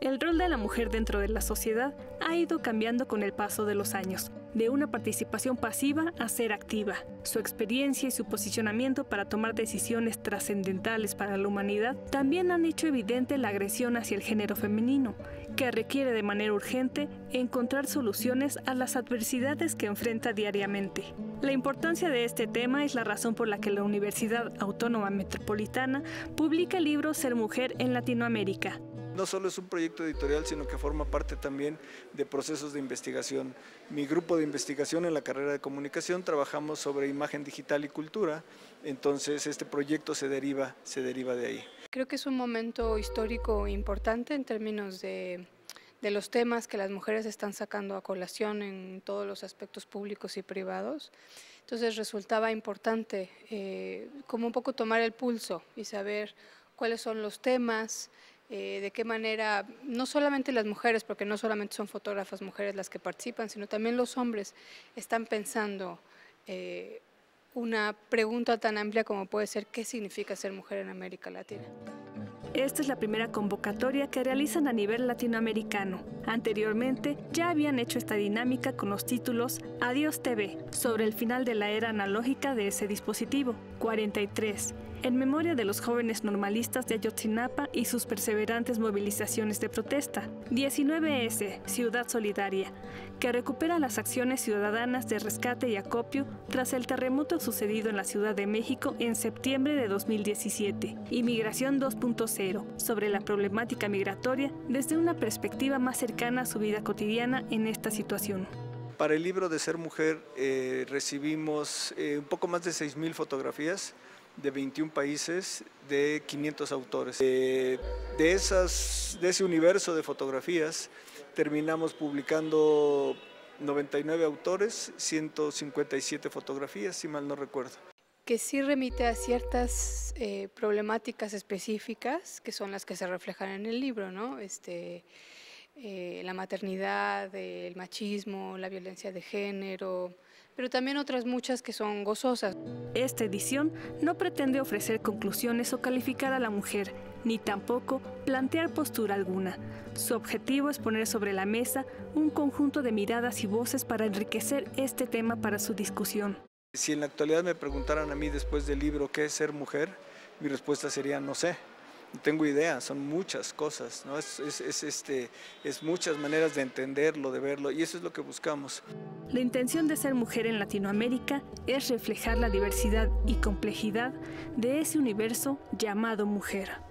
El rol de la mujer dentro de la sociedad ha ido cambiando con el paso de los años, de una participación pasiva a ser activa. Su experiencia y su posicionamiento para tomar decisiones trascendentales para la humanidad también han hecho evidente la agresión hacia el género femenino, que requiere de manera urgente encontrar soluciones a las adversidades que enfrenta diariamente. La importancia de este tema es la razón por la que la Universidad Autónoma Metropolitana publica el libro Ser Mujer en Latinoamérica. No solo es un proyecto editorial, sino que forma parte también de procesos de investigación. Mi grupo de investigación en la carrera de comunicación trabajamos sobre imagen digital y cultura, entonces este proyecto se deriva de ahí. Creo que es un momento histórico importante en términos de los temas que las mujeres están sacando a colación en todos los aspectos públicos y privados. Entonces resultaba importante como un poco tomar el pulso y saber cuáles son los temas, de qué manera, no solamente las mujeres, porque no solamente son fotógrafas mujeres las que participan, sino también los hombres están pensando una pregunta tan amplia como puede ser ¿qué significa ser mujer en América Latina? Esta es la primera convocatoria que realizan a nivel latinoamericano. Anteriormente ya habían hecho esta dinámica con los títulos Adiós TV, sobre el final de la era analógica de ese dispositivo, 43, en memoria de los jóvenes normalistas de Ayotzinapa y sus perseverantes movilizaciones de protesta, 19S, Ciudad Solidaria, que recupera las acciones ciudadanas de rescate y acopio tras el terremoto sucedido en la Ciudad de México en septiembre de 2017, y Migración 2.0, sobre la problemática migratoria desde una perspectiva más cercana a su vida cotidiana en esta situación. Para el libro de Ser Mujer recibimos un poco más de 6,000 fotografías de 21 países, de 500 autores. De ese universo de fotografías terminamos publicando 99 autores, 157 fotografías, si mal no recuerdo. Que sí remite a ciertas problemáticas específicas que son las que se reflejan en el libro, ¿no? La maternidad, el machismo, la violencia de género, pero también otras muchas que son gozosas. Esta edición no pretende ofrecer conclusiones o calificar a la mujer, ni tampoco plantear postura alguna. Su objetivo es poner sobre la mesa un conjunto de miradas y voces para enriquecer este tema para su discusión. Si en la actualidad me preguntaran a mí después del libro qué es ser mujer, mi respuesta sería no sé. No tengo idea, son muchas cosas, ¿no? Es muchas maneras de entenderlo, de verlo, y eso es lo que buscamos. La intención de Ser Mujer en Latinoamérica es reflejar la diversidad y complejidad de ese universo llamado mujer.